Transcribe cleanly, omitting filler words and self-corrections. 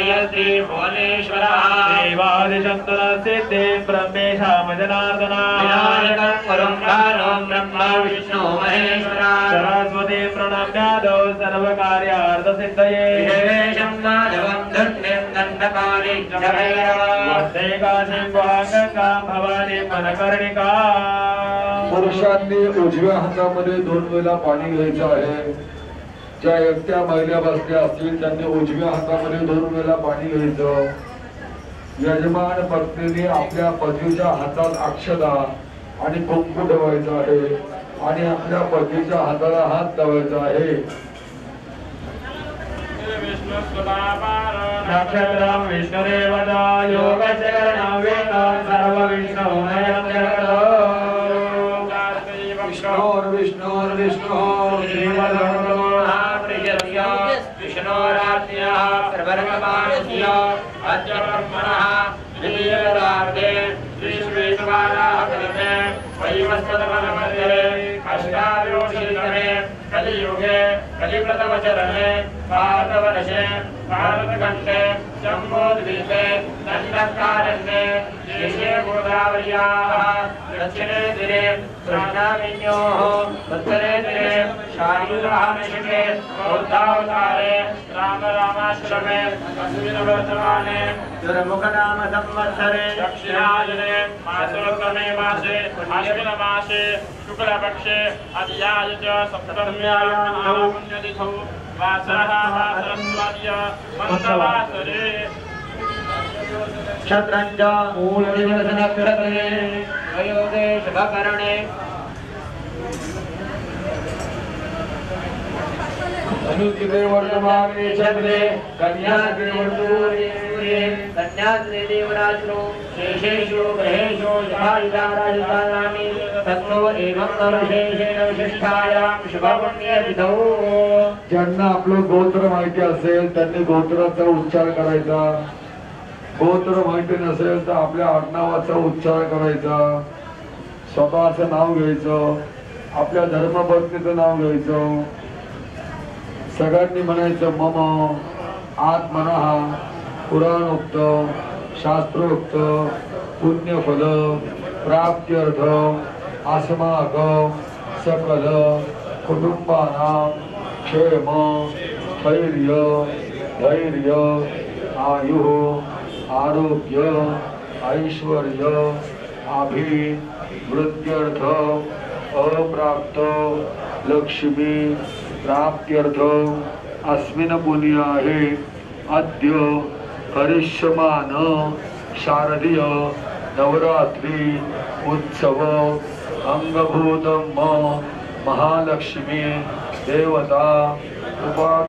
श्री भुवनेश्वरः देवादिशक्तुलसिद्धे ब्रह्मेशामजनार्दना विनायकं वरुणकारो ब्रह्मा विष्णु महेश्वरा सरस्वती प्रणम्यादौ सर्वकार्यार्थसिद्धये विशेषं माधवं धन्यं दण्डकारि वन्दे काशीं गंगां भवानी मनकर्णिका पुरुषांनी उजव्या हातामध्ये 2 वेळा पाणी घ्यायचं आहे। ज्या एकट्या महिला बसल्या असतील त्यांनी उजव्या हातामध्ये 2 वेळा पाणी घ्यायचं। यजमान पत्नीने आपल्या पतीच्या हातात अक्षता आणि कुंकू ठेवायचं आहे आणि आपल्या पतीच्या हाताला हात लावायचा आहे। नक्षत्रं विष्णुरेवता योगचरणं वेदं सर्वविष्णुमयं विष्णोर्विष्णोर्विष्णोर् श्रीमद्भगवान्प्रियस्य विष्णोराज्ञः प्रवर्तमानस्य अद्य ब्रह्मणः द्वितीयरार्धे श्रीश्वेतवाराहकल्पे वैवस्वतमन्वन्तरे अष्टादशतमे कलियुगे कलिप्रथमचरणे भारतवर्षे भारतखण्डे जम्बूद्वीपे दण्डकारण्ये देशे गोदावर्याः दक्षिणे तीरे कृष्णाविन्योः उत्तरे तीरे शायुरामशिके बौद्धावतारे रामाश्रमे अश्विनवर्तमाने दुर्मुखनाम संवत्सरे दक्षिणायने मासोत्तमे मासे आश्विनमासे शुक्लपक्षे अद्याय च सप्तम्यायां पुण्यतिथौ वासरः वासरस्वाद्य मन्तवासरे क्षत्रञ्च मूलदिवसनक्षत्रे वयोगे शुभकरणे अनुचिते वर्तमाने चंद्रे कन्याके वर्तूरे कन्याद्रे देवराजो शेषेषु ग्रहेषु यथायुधाराजधानानि तत्तो एवं सर्वशेषेण विशिष्टायां शुभपुण्यतिथौ। ज्यांना आपलं गोत्र माहिती असेल त्यांनी गोत्राचा उच्चार करायचा। गोत्र माहिती नसेल तर आपल्या आडनावाचा उच्चार करायचा। स्वतःचं नाव घ्यायचं, आपल्या धर्मपत्नीचं नाव घ्यायचं। सगळ्यांनी म्हणायचं मम आत्मनः पुराणोक्त शास्त्रोक्त पुण्यफल प्राप्त्यर्थ अस्माकं सकल कुटुंबानां क्षेम स्थैर्य धैर्य आयुः आरोग्य ऐश्वर्य अभिवृद्ध्यर्थ अप्राप्त लक्ष्मी प्राप्त्यर्थ अस्मिन् पुण्याहे अद्य करिष्यमान शारदीय नवरात्री उत्सव अंगभूतम महालक्ष्मी देवता उपा